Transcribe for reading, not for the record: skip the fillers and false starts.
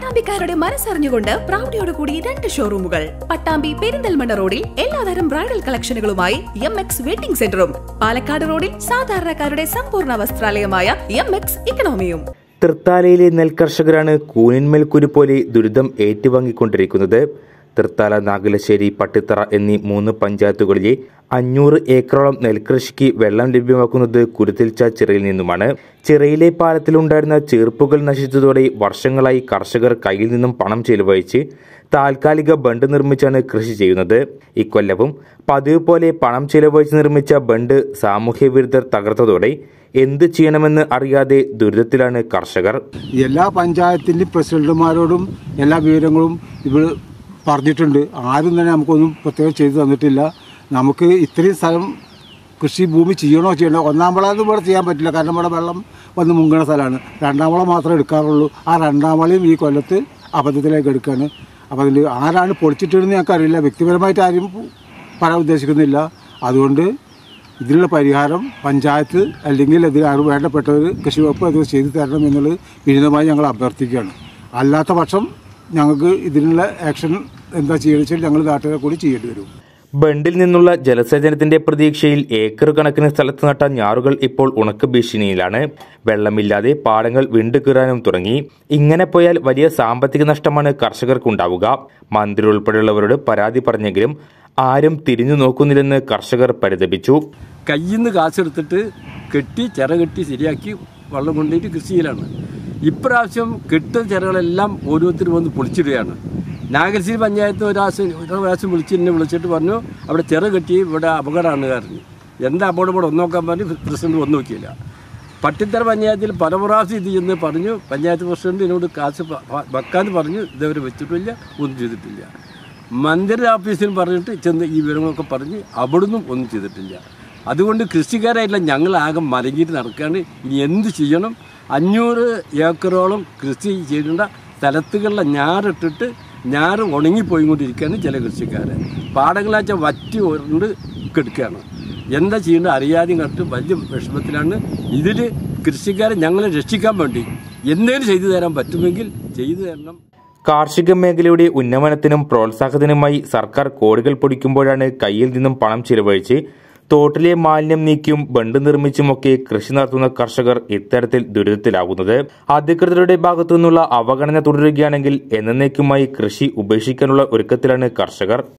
പട്ടാമ്പിക്കാരുടെ മനസ്സറിഞ്ഞുകൊണ്ട് പ്രൗഢിയോടുകൂടി 2 ഷോറൂമുകൾ. പട്ടാമ്പി പെരിന്തൽമണ്ണ റോഡിൽ എല്ലാതരം bridal കളക്ഷനുകളുമായി MX wedding സെന്ററും, പാലക്കാട് റോഡിൽ സാധാരണക്കാരുടെ സമ്പൂർണ്ണ വസ്ത്രാലയമായ MX ഇക്കണോമിയും. തൃത്താലയിലെ നെൽകർഷകരാണ് കൂനിന്മേൽ കുരു പോലെ ദുരിതം ഏറ്റുവാങ്ങിക്കൊണ്ടിരിക്കുന്നത്. തൃത്താല, നാഗലശ്ശേരി, പട്ടിത്തറ എന്നീ 3 പഞ്ചായത്തുകളിലെ 500 ഏക്കറോളം നെൽകൃഷിക്ക് വെള്ളം ലഭ്യമാക്കുന്നത് കുരുത്തിൽച്ച ചിറയിൽ നിന്നുമാണ്. ചിറയിലെ പാലത്തിലുണ്ടായിരുന്ന ചീർപ്പുകൾ നശിച്ചതോടെ വർഷങ്ങളായി കർഷകർ കയ്യിൽ നിന്നും പണം ചെലവഴിച്ച് താൽക്കാലിക ബണ്ട് നിർമ്മിച്ചാണ് കൃഷി ചെയ്യുന്നത്. ഇക്കൊല്ലവും പതിവ് പോലെ പണം ചെലവഴിച്ച് നിർമ്മിച്ച ബണ്ട് സാമൂഹ്യ വിരുദ്ധർ തകർത്തതോടെ എന്ത് ചെയ്യണമെന്ന് അറിയാതെ ദുരിതത്തിലാണ് കർഷകർ. എല്ലാ പഞ്ചായത്തിൻ്റെ പ്രസിഡന്റുമാരോടും എല്ലാ വിവരങ്ങളും ഇവിടെ പറഞ്ഞിട്ടുണ്ട്. ആരും തന്നെ നമുക്കൊന്നും പ്രത്യേകം ചെയ്തു തന്നിട്ടില്ല. നമുക്ക് ഇത്രയും സ്ഥലം കൃഷി ഭൂമി ചെയ്യണോ 1-ാം വളമൊന്നും ഇവിടെ ചെയ്യാൻ പറ്റില്ല. കാരണം ഇവിടെ വെള്ളം വന്ന് മുങ്ങുന്ന സ്ഥലമാണ്. 2-ാം വളം മാത്രമേ എടുക്കാറുള്ളൂ. ആ 2-ാം വളയും ഈ കൊല്ലത്ത് അബദ്ധത്തിലേക്ക് എടുക്കുകയാണ്. അപ്പോൾ അതിൽ ആരാണ് പൊളിച്ചിട്ടിരുന്ന് ഞങ്ങൾക്കറിയില്ല. വ്യക്തിപരമായിട്ട് ആരും പറയാൻ ഉദ്ദേശിക്കുന്നില്ല. അതുകൊണ്ട് ഇതിനുള്ള പരിഹാരം പഞ്ചായത്ത് അല്ലെങ്കിൽ ഇതിന് വേണ്ടപ്പെട്ടവർ കൃഷി വകുപ്പ് അത് ചെയ്തു തരണം എന്നുള്ളത് വിനീതമായി ഞങ്ങൾ അഭ്യർത്ഥിക്കുകയാണ്. അല്ലാത്ത പക്ഷം ഞങ്ങൾക്ക് ഇതിനുള്ള ആക്ഷൻ എന്താ ചെയ്യുക വെച്ചാൽ ഞങ്ങൾ നാട്ടുകാരെ കൂടി ചെയ്യേണ്ടി വരും. ബണ്ടിൽ നിന്നുള്ള ജലസേചനത്തിന്റെ പ്രതീക്ഷയിൽ ഏക്കർ കണക്കിന് സ്ഥലത്ത് നട്ട ഞാറുകൾ ഇപ്പോൾ ഉണക്ക് ഭീഷണിയിലാണ്. വെള്ളമില്ലാതെ പാടങ്ങൾ വിണ്ടുകീറാനും തുടങ്ങി. ഇങ്ങനെ പോയാൽ വലിയ സാമ്പത്തിക നഷ്ടമാണ് കർഷകർക്കുണ്ടാവുക. മന്ത്രി ഉൾപ്പെടെയുള്ളവരോട് പരാതി പറഞ്ഞെങ്കിലും ആരും തിരിഞ്ഞു നോക്കുന്നില്ലെന്ന് കർഷകർ പരിതപിച്ചു. കയ്യിൽ നിന്ന് കാശെടുത്തിട്ട് കെട്ടി ചിറ കെട്ടി ശരിയാക്കി വെള്ളം കൊണ്ടുപോയിട്ട് കൃഷി ചെയ്യലാണ്. ഇപ്രാവശ്യം കെട്ടുന്ന ചിറകളെല്ലാം ഓരോരുത്തരും വന്ന് പൊളിച്ചിടുകയാണ്. നാഗലശ്ശേരി പഞ്ചായത്ത് ഒരു പ്രാവശ്യം വിളിച്ചിട്ട് പറഞ്ഞു അവിടെ ചിറ കെട്ടി ഇവിടെ അപകടമാണ് കാരണം. എന്താ അപകടം ഇവിടെ ഒന്നോക്കാൻ പറഞ്ഞു. പ്രസിഡന്റ് ഒന്നും നോക്കിയില്ല. പട്ടിത്തറ പഞ്ചായത്തിൽ പല പ്രാവശ്യം ഇത് ചെന്ന് പറഞ്ഞു. പഞ്ചായത്ത് പ്രസിഡന്റ് എന്നോട് കാശ് വെക്കാമെന്ന് പറഞ്ഞു. ഇതവരെ വെച്ചിട്ടില്ല, ഒന്നും ചെയ്തിട്ടില്ല. മന്ത്രി ഓഫീസിൽ പറഞ്ഞിട്ട് ചെന്ന് ഈ വിവരങ്ങളൊക്കെ പറഞ്ഞ് അവിടുന്നും ഒന്നും ചെയ്തിട്ടില്ല. അതുകൊണ്ട് കൃഷിക്കാരായില്ല ഞങ്ങളാകെ മലങ്ങിയിട്ട് നടക്കുകയാണ്. ഇനി എന്ത് ചെയ്യണം? 500 ഏക്കറോളം കൃഷി ചെയ്യേണ്ട സ്ഥലത്തുകളിലെ ഞാറിട്ടിട്ട് ഞാറ് ഉണങ്ങിപ്പോയിക്കൊണ്ടിരിക്കുകയാണ് ചില കൃഷിക്കാർ. പാടങ്ങളാച്ച വറ്റി കൊണ്ട് കെടുക്കുകയാണ്. എന്താ ചെയ്യേണ്ടത് അറിയാതെയും കണ്ട് വലിയ വിഷമത്തിലാണ്. ഇതിൽ കൃഷിക്കാരെ ഞങ്ങളെ രക്ഷിക്കാൻ വേണ്ടി എന്തെങ്കിലും ചെയ്തു തരാൻ പറ്റുമെങ്കിൽ ചെയ്തു തരണം. കാർഷിക മേഖലയുടെ ഉന്നമനത്തിനും പ്രോത്സാഹനത്തിനുമായി സർക്കാർ കോടികൾ പൊടിക്കുമ്പോഴാണ് കയ്യിൽ നിന്നും പണം ചിലവഴിച്ച് തോട്ടിലെ മാലിന്യം നീക്കിയും ബണ്ട് നിർമ്മിച്ചുമൊക്കെ കൃഷി നടത്തുന്ന കർഷകർ ഇത്തരത്തിൽ ദുരിതത്തിലാകുന്നത്. അധികൃതരുടെ ഭാഗത്തു നിന്നുള്ള അവഗണന തുടരുകയാണെങ്കിൽ എന്നേക്കുമായി കൃഷി ഉപേക്ഷിക്കാനുള്ള ഒരുക്കത്തിലാണ് കർഷകർ.